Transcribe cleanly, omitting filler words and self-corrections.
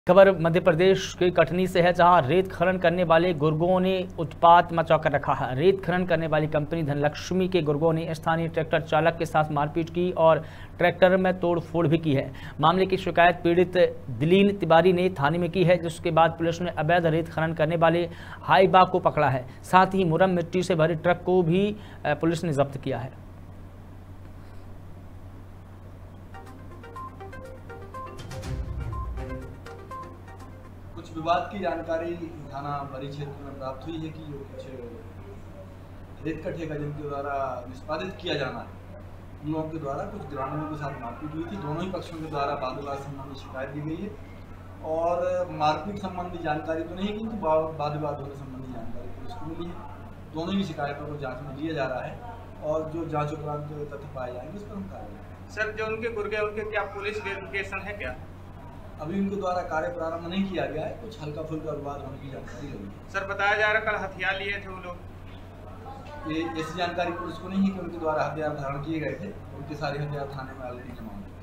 खबर मध्य प्रदेश के कटनी से है, जहां रेत खनन करने वाले गुर्गों ने उत्पात मचाकर रखा है। रेत खनन करने वाली कंपनी धनलक्ष्मी के गुर्गों ने स्थानीय ट्रैक्टर चालक के साथ मारपीट की और ट्रैक्टर में तोड़फोड़ भी की है। मामले की शिकायत पीड़ित दिलीन तिवारी ने थाने में की है, जिसके बाद पुलिस ने अवैध रेत खनन करने वाले हाईबा को पकड़ा है। साथ ही मुरम मिट्टी से भरे ट्रक को भी पुलिस ने जब्त किया है। कुछ विवाद की जानकारी थाना बरी क्षेत्र में प्राप्त हुई है कि जो कुछ रेत का ठेका जिनके द्वारा निष्पादित किया जाना है, उन लोगों के द्वारा कुछ ग्रामीणों के साथ मारपीट हुई थी। दोनों ही पक्षों के द्वारा वाद विवाद संबंधी शिकायत दी गई है और मारपीट संबंधी जानकारी तो नहीं, किंतु वाद विवाद होने संबंधी जानकारी पुलिस को मिली है। दोनों ही शिकायतों को जाँच में लिया जा रहा है और जो जाँच उपरांत तथ्य पाए जाएंगे उस पर हम कार्रवाई। सर, जो उनके गुर्गे उनके क्या पुलिस वेरिफिकेशन है क्या? अभी उनके द्वारा कार्य प्रारंभ नहीं किया गया है, कुछ हल्का फुल्का विवाद होने की जानकारी लगी है। सर, बताया जा रहा कल हथियार लिए थे वो लोग। ये ऐसी जानकारी पुलिस को नहीं है कि उनके द्वारा हथियार धारण किए गए थे। उनके सारे हथियार थाने में ऑलरेडी जमा हैं।